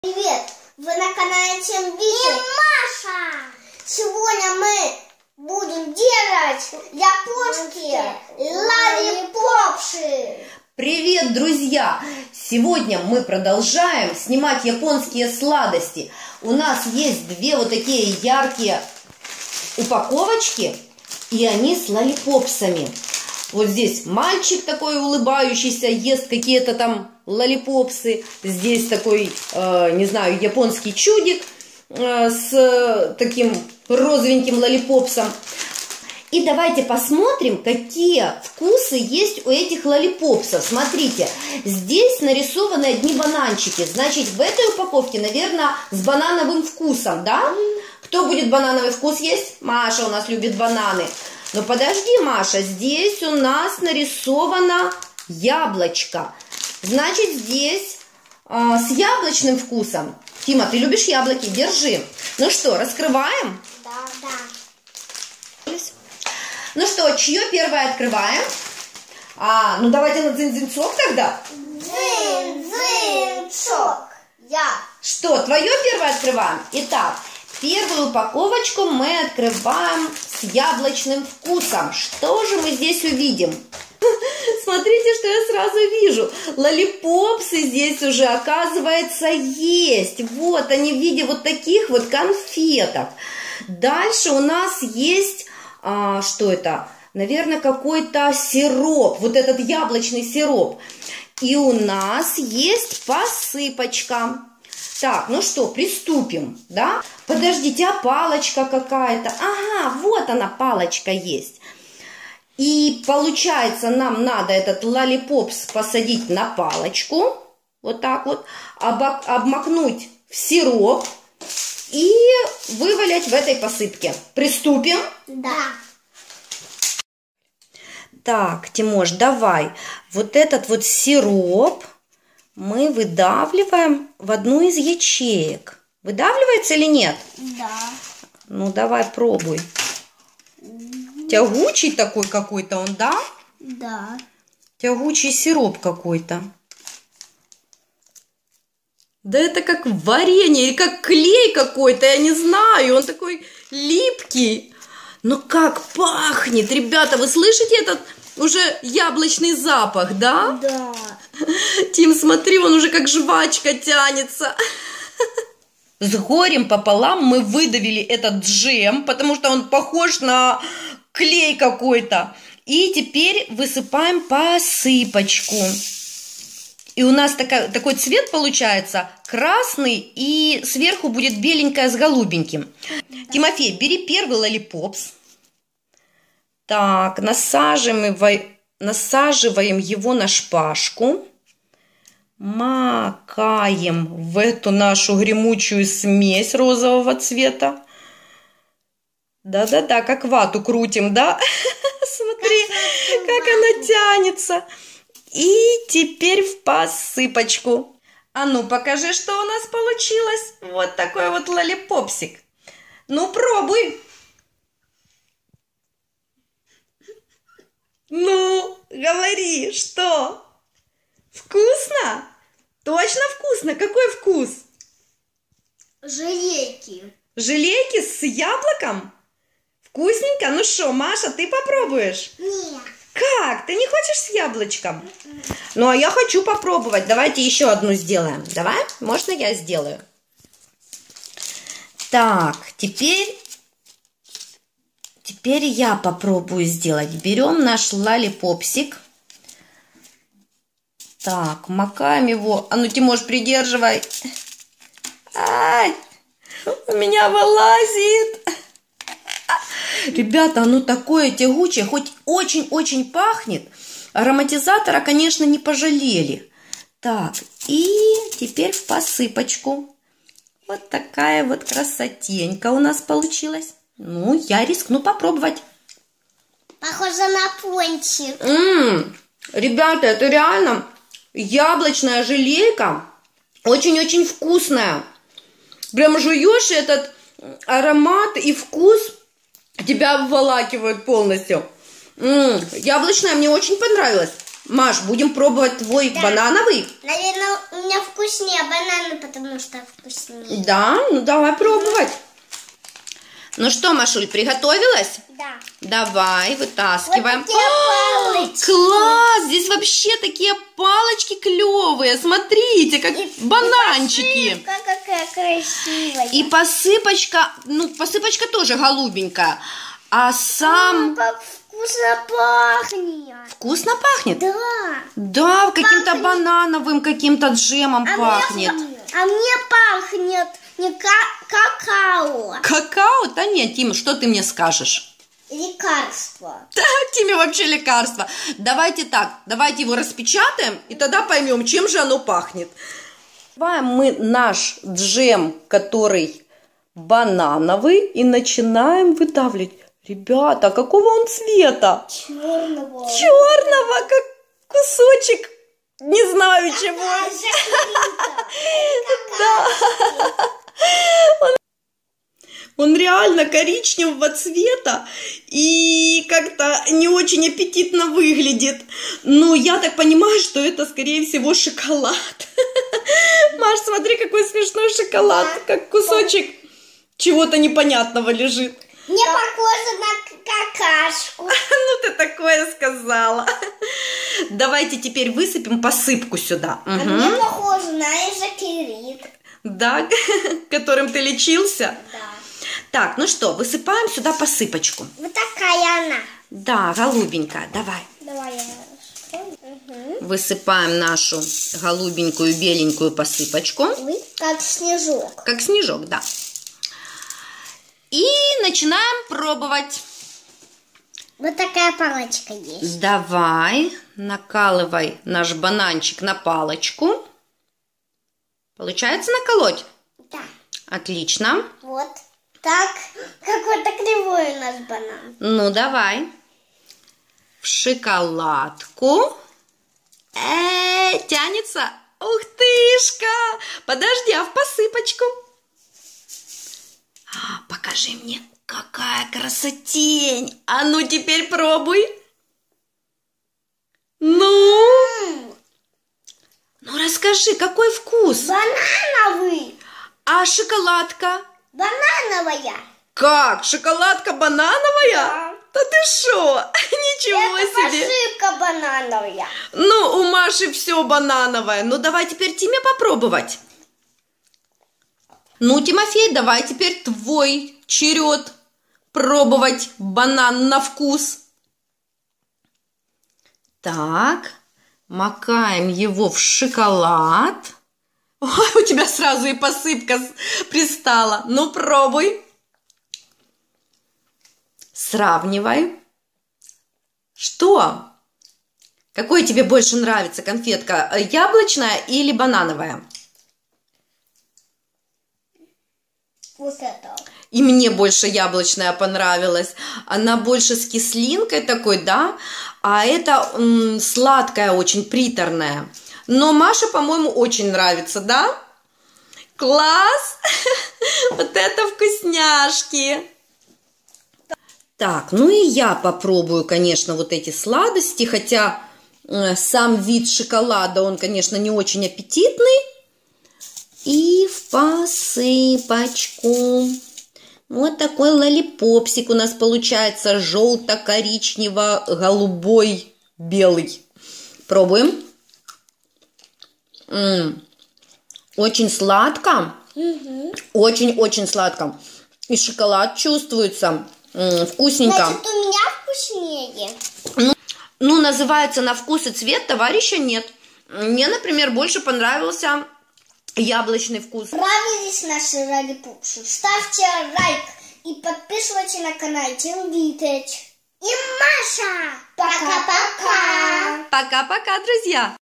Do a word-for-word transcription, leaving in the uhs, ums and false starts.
Привет! Вы на канале Тим Вики и Маша! Сегодня мы будем делать японские лоллипопсы! Привет, друзья! Сегодня мы продолжаем снимать японские сладости. У нас есть две вот такие яркие упаковочки, и они с лоллипопсами. Вот здесь мальчик такой улыбающийся, ест какие-то там лоллипопсы. Здесь такой, э, не знаю, японский чудик э, с таким розовеньким лоллипопсом. И давайте посмотрим, какие вкусы есть у этих лоллипопсов. Смотрите, здесь нарисованы одни бананчики. Значит, в этой упаковке, наверное, с банановым вкусом, да? Кто будет банановый вкус есть? Маша у нас любит бананы. Но подожди, Маша, здесь у нас нарисовано яблочко. Значит, здесь э, с яблочным вкусом. Тима, ты любишь яблоки? Держи. Ну что, раскрываем? Да, да. Ну что, чье первое открываем? А, ну давайте на дзынь-дзынь-цок тогда. Дзынь-дзынь-цок. Я. Что, твое первое открываем? Итак, первую упаковочку мы открываем с яблочным вкусом. Что же мы здесь увидим? Смотрите, что я сразу вижу. Лоллипопсы здесь уже, оказывается, есть. Вот они в виде вот таких вот конфеток. Дальше у нас есть, а, что это? Наверное, какой-то сироп. Вот этот яблочный сироп. И у нас есть посыпочка. Так, ну что, приступим, да? Подождите, а палочка какая-то? Ага, вот она, палочка есть. И получается, нам надо этот лоллипопс посадить на палочку, вот так вот, обмакнуть в сироп и вывалить в этой посыпке. Приступим? Да. Так, Тимош, давай вот этот вот сироп мы выдавливаем в одну из ячеек. Выдавливается или нет? Да. Ну, давай пробуй. Тягучий такой какой-то он, да? Да. Тягучий сироп какой-то. Да это как варенье или как клей какой-то, я не знаю. Он такой липкий. Но как пахнет, ребята, вы слышите этот уже яблочный запах, да? Да. Тим, смотри, он уже как жвачка тянется. С горем пополам мы выдавили этот джем, потому что он похож на клей какой-то. И теперь высыпаем посыпочку. И у нас такая, такой цвет получается красный, и сверху будет беленькая с голубеньким. Тимофей, бери первый лоллипопс. Так, насаживаем, насаживаем его на шпажку. Макаем в эту нашу гремучую смесь розового цвета. Да-да-да, как вату крутим, да? Смотри, как она тянется. И теперь в посыпочку. А ну, покажи, что у нас получилось. Вот такой вот лоллипопсик. Ну, пробуй. Ну, говори, что? Вкусно? Точно вкусно? Какой вкус? Желейки. Желейки с яблоком? Вкусненько? Ну что, Маша, ты попробуешь? Нет. Как? Ты не хочешь с яблочком? Ну, а я хочу попробовать. Давайте еще одну сделаем. Давай? Можно я сделаю? Так, теперь... Теперь я попробую сделать. Берем наш лоллипопсик. Так, макаем его. А ну, Тимош, придерживай. Ай, у меня вылазит. Ребята, оно такое тягучее, хоть очень-очень пахнет. Ароматизатора, конечно, не пожалели. Так, и теперь в посыпочку. Вот такая вот красотенька у нас получилась. Ну, я рискну попробовать. Похоже на пончик. М-м, ребята, это реально яблочная желейка. Очень-очень вкусная. Прям жуешь, этот аромат и вкус тебя обволакивают полностью. М-м, яблочная мне очень понравилась. Маш, будем пробовать твой Да. банановый? Наверное, у меня вкуснее бананы, потому что вкуснее. Да, ну давай пробовать. Ну что, Машуль, приготовилась? Да. Давай, вытаскиваем. Вот такие палочки. Класс! Здесь вообще такие палочки клевые. Смотрите, как И- бананчики. И посыпка какая красивая. И посыпочка, ну, посыпочка тоже голубенькая. А сам... М, как вкусно пахнет. Вкусно пахнет? Да. Да, каким-то Пахнет. банановым, каким-то джемом А пахнет. Мне, а мне пахнет не ка- какао. Какао? Да нет, Тим, что ты мне скажешь? Лекарство. Да, Тиме вообще лекарство. Давайте так, давайте его распечатаем, и тогда поймем, чем же оно пахнет. Открываем мы наш джем, который банановый, и начинаем выдавливать. Ребята, какого он цвета? Черного. Черного, как кусочек, не знаю чего. Да. Он реально коричневого цвета и как-то не очень аппетитно выглядит. Но я так понимаю, что это, скорее всего, шоколад. Маш, смотри, какой смешной шоколад, как кусочек чего-то непонятного лежит. Мне похоже на какашку. Ну, ты такое сказала. Давайте теперь высыпем посыпку сюда. А Мгм. мне похоже на эзокерит. Да, которым ты лечился? Да. Так, ну что, высыпаем сюда посыпочку. Вот такая она. Да, голубенькая, давай. Давай я раскрою. Угу. Высыпаем нашу голубенькую беленькую посыпочку. Ой, как снежок. Как снежок, да. И начинаем пробовать. Вот такая палочка есть. Давай, накалывай наш бананчик на палочку. Получается наколоть? Да. Отлично. Вот так. Какой-то кривой у нас банан. Ну, давай. В шоколадку. Э, тянется. Ух тышка. Подожди, а в посыпочку? А, покажи мне, какая красотень. А ну, теперь пробуй. Ну, М, ну расскажи, какой вкус? Банановый. А шоколадка? Банановая. Как? Шоколадка банановая? Да. Да ты шо? Ничего Это себе. посыпка банановая. Ну, у Маши все банановое. Ну, давай теперь Тиме попробовать. Ну, Тимофей, давай теперь твой черед пробовать банан на вкус. Так, макаем его в шоколад. Ой, у тебя сразу и посыпка с- пристала. Ну, пробуй. Сравнивай. Что? Какой тебе больше нравится конфетка? Яблочная или банановая? Вот это. И мне больше яблочная понравилась. Она больше с кислинкой такой, да? А это м, сладкая, очень приторная. Но Маше, по-моему, очень нравится, да? Класс! Вот это вкусняшки! Так, ну и я попробую, конечно, вот эти сладости, хотя э, сам вид шоколада, он, конечно, не очень аппетитный. И в посыпочку. Вот такой лолипопсик у нас получается, желто-коричнево-голубой, белый. Пробуем. М-м. Очень сладко. Очень-очень сладко. И шоколад чувствуется. М, вкусненько. Значит, у меня вкуснее. Ну, ну, называется на вкус и цвет, товарища нет. Мне, например, больше понравился яблочный вкус. Нравились наши лолипопсы? Ставьте лайк и подписывайтесь на канал Team Vintage. И Маша! Пока-пока! Пока-пока, друзья!